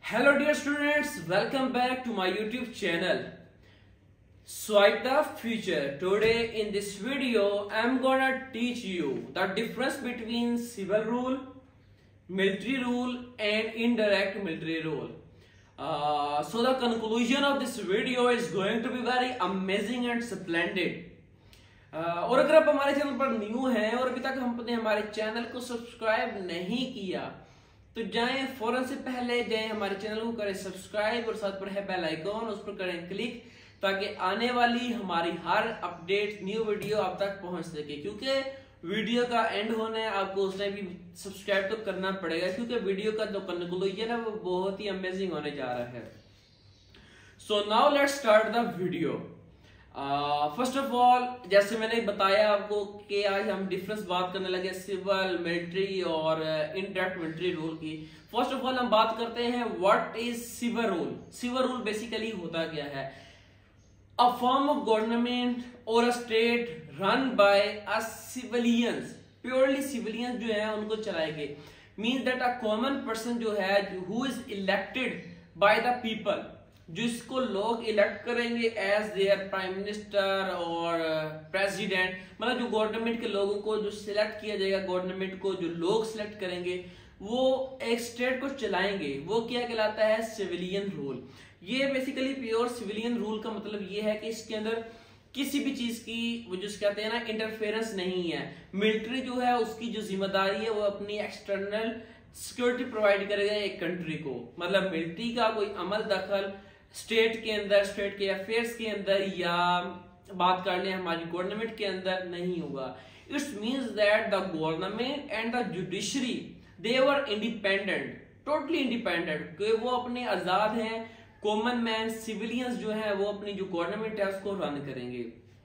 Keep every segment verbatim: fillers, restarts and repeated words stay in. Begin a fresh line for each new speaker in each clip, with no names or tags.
Hello dear students, welcome back to my YouTube channel Swipe the Future. Today in this video I am gonna teach you the difference between civil rule, military rule and indirect military rule. Uh, so the conclusion of this video is going to be very amazing and splendid. Uh, और अगर आप हमारे channel पर new हैं और अभी तक हमने हमारे चैनल को सब्सक्राइब नहीं किया तो जाएं फौरन से पहले जाएं हमारे चैनल को करें सब्सक्राइब और साथ पर है बेल आइकॉन उस पर करें क्लिक ताकि आने वाली हमारी हर अपडेट न्यू वीडियो आप तक पहुंच सके। क्योंकि वीडियो का एंड होना है आपको उस टाइम भी सब्सक्राइब तो करना पड़ेगा क्योंकि वीडियो का जो कंक्लूजन है वो बहुत ही अमेजिंग होने जा रहा है। So now let's start the video. First of all जैसे मैंने बताया आपको कि आज हम डिफरेंस बात करने लगे सिविल मिलिट्री और इनडायरेक्ट मिलिट्री रूल की। फर्स्ट ऑफ ऑल हम बात करते हैं what is civil rule. Civil rule basically होता क्या है? अ फॉर्म ऑफ गवर्नमेंट और a state run by a civilians, purely civilians जो है उनको चलाएंगे। Means that a common person जो है who is elected by the people, जिसको लोग इलेक्ट करेंगे एज देयर प्राइम मिनिस्टर और प्रेसिडेंट, मतलब जो गवर्नमेंट के लोगों को जो सिलेक्ट किया जाएगा, गवर्नमेंट को जो लोग सिलेक्ट करेंगे वो एक स्टेट को चलाएंगे। वो क्या कहलाता है? Civilian rule. ये बेसिकली प्योर सिविलियन रूल का मतलब ये है कि इसके अंदर किसी भी चीज की वो जो कहते हैं ना इंटरफेरेंस नहीं है। मिलिट्री जो है उसकी जो जिम्मेदारी है वो अपनी एक्सटर्नल सिक्योरिटी प्रोवाइड करेगा एक कंट्री को, मतलब मिलिट्री का कोई अमल दखल स्टेट के अंदर, स्टेट के अफेयर्स के अंदर या बात कर लें हमारी गवर्नमेंट के अंदर नहीं होगा। It's means that the government and the judiciary they were independent, totally independent, कि वो अपने आजाद हैं। कॉमन मैन सिविलियंस जो है वो अपनी जो गवर्नमेंट है उसको रन करेंगे।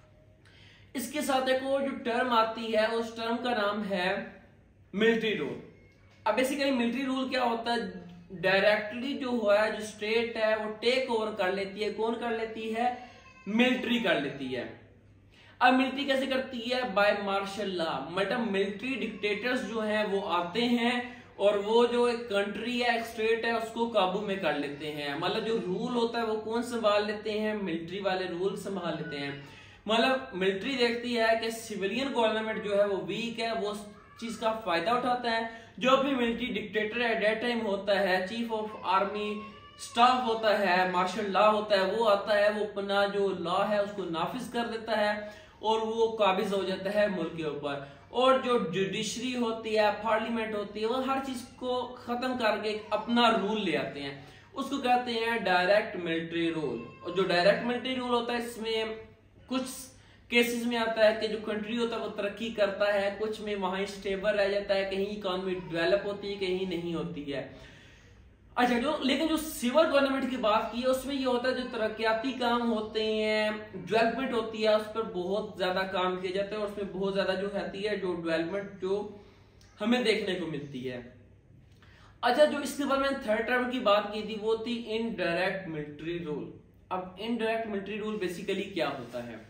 इसके साथ एक और जो टर्म आती है उस टर्म का नाम है मिलिट्री रूल। अब बेसिकली मिलिट्री रूल क्या होता है? डायरेक्टली जो हुआ है जो स्टेट है वो टेक ओवर कर लेती है। कौन कर लेती है? मिलिट्री कर लेती है। अब मिलिट्री कैसे करती है? बाय मार्शल लॉ, मतलब मिलिट्री डिक्टेटर्स जो हैं वो आते हैं और वो जो एक कंट्री है, एक स्टेट है, उसको काबू में कर लेते हैं। मतलब जो रूल होता है वो कौन संभाल लेते हैं? मिलिट्री वाले रूल संभाल लेते हैं। मतलब मिलिट्री देखती है कि सिविलियन गवर्नमेंट जो है वो वीक है, वो चीज का फायदा उठाता है। जो भी मिलिट्री डिक्टेटर है डेट टाइम होता है, चीफ ऑफ आर्मी स्टाफ होता है, मार्शल लॉ होता है, वो आता है, वो अपना जो लॉ है उसको नाफिज कर देता है और वो काबिज हो जाता है मुल्क के ऊपर। और जो जुडिशरी होती है, पार्लियामेंट होती है, वो हर चीज को खत्म करके अपना रूल ले आते हैं। उसको कहते हैं डायरेक्ट मिलिट्री रूल। और जो डायरेक्ट मिलिट्री रूल होता है इसमें कुछ केसेस में आता है कि जो कंट्री होता है वो तरक्की करता है, कुछ में वहां स्टेबल रह जाता है, कहीं इकोनॉमी डेवलप होती है, कहीं नहीं होती है। अच्छा, जो लेकिन जो सिविल गवर्नमेंट की बात की है उसमें ये होता है जो तरक्याती काम होते हैं, डेवलपमेंट होती है, उस पर बहुत ज्यादा काम किया जाता है और उसमें बहुत ज्यादा जो होती है जो डेवलपमेंट जो हमें देखने को मिलती है। अच्छा, जो इसके बाद मैंने थर्ड टर्म की बात की थी वो थी इनडायरेक्ट मिलिट्री रूल। अब इनडायरेक्ट मिलिट्री रूल बेसिकली क्या होता है?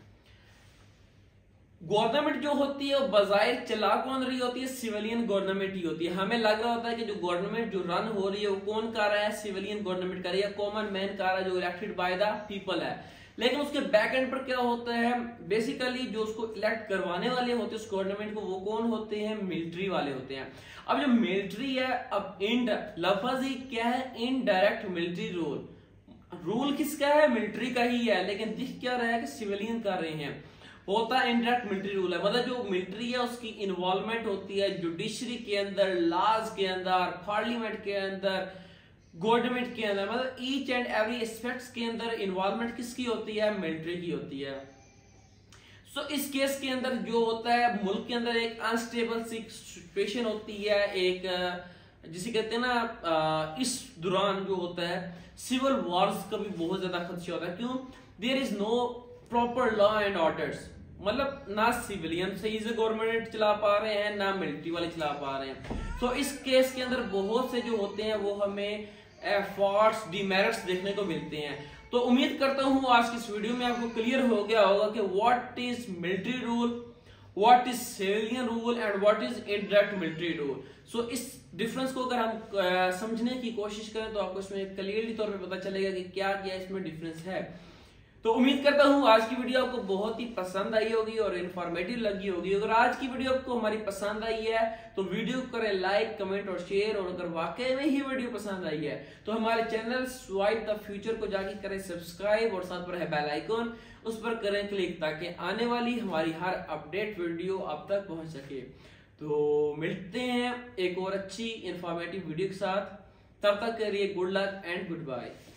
गवर्नमेंट जो होती है वो बजाय चला कौन रही होती है? सिविलियन गवर्नमेंट ही होती है। हमें लग रहा होता है कि जो गवर्नमेंट जो रन हो रही है वो कौन कर रहा है? सिविलियन गवर्नमेंट कर रही है, कॉमन मैन कर रहा है जो इलेक्टेड बाय द पीपल है। लेकिन उसके बैक एंड पर क्या होता है? बेसिकली जो उसको इलेक्ट करवाने वाले होते हैं उस गवर्नमेंट को, वो कौन होते हैं? मिलिट्री वाले होते हैं। अब जो मिलिट्री है, अब इंड लफ्ज ही क्या है? Indirect military rule. रूल किसका है? मिलिट्री का ही है, लेकिन दिख क्या रहा है कि सिविलियन कर रहे हैं। होता है इनडायरेक्ट मिलिट्री रूल है, मतलब जो मिलिट्री है उसकी इन्वॉल्वमेंट होती है जुडिशरी के अंदर, लॉज के अंदर, पार्लियामेंट के अंदर, गवर्नमेंट के अंदर, मतलब ईच एंड एवरी एस्पेक्ट्स के अंदर इन्वॉल्वमेंट किसकी होती है? मिलिट्री की होती है। सो so, इस केस के अंदर जो होता है मुल्क के अंदर एक अनस्टेबल सिचुएशन होती है, एक जिसे कहते हैं ना, इस दौरान जो होता है सिविल वॉर्स का भी बहुत ज्यादा खदशा होता है। क्यों? There is no proper law and orders, मतलब ना सिविलियन सही से गवर्नमेंट चला पा रहे हैं ना मिलिट्री वाले चला पा रहे हैं। तो so, इस केस के अंदर बहुत से जो होते हैं वो हमें फॉल्ट्स, डिमेरिट्स देखने को मिलते हैं। तो उम्मीद करता हूं आज की इस वीडियो में आपको क्लियर हो गया होगा कि what is military rule what is civilian rule and what is indirect military rule. So इस डिफरेंस को अगर हम uh, समझने की कोशिश करें तो आपको इसमें क्लियरली तौर पे पता चलेगा कि क्या क्या इसमें डिफरेंस है। तो उम्मीद करता हूँ आज की वीडियो आपको बहुत ही पसंद आई होगी और इन्फॉर्मेटिव लगी होगी। अगर आज की वीडियो आपको हमारी पसंद आई है तो वीडियो को करें लाइक, कमेंट और शेयर, और अगर वाकई में ही वीडियो पसंद आई है तो हमारे चैनल स्वाइप द फ्यूचर को जाके करें सब्सक्राइब, और साथ पर है बेल आइकन, उस पर करें क्लिक ताकि आने वाली हमारी हर अपडेट वीडियो आप तक पहुंच सके। तो मिलते हैं एक और अच्छी इंफॉर्मेटिव वीडियो के साथ, तब तक करिए good luck and good bye.